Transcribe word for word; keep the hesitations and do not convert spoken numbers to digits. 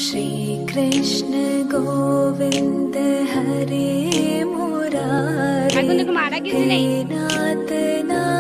श्री कृष्ण गोविंद हरे मुरारे, हे नाथ ना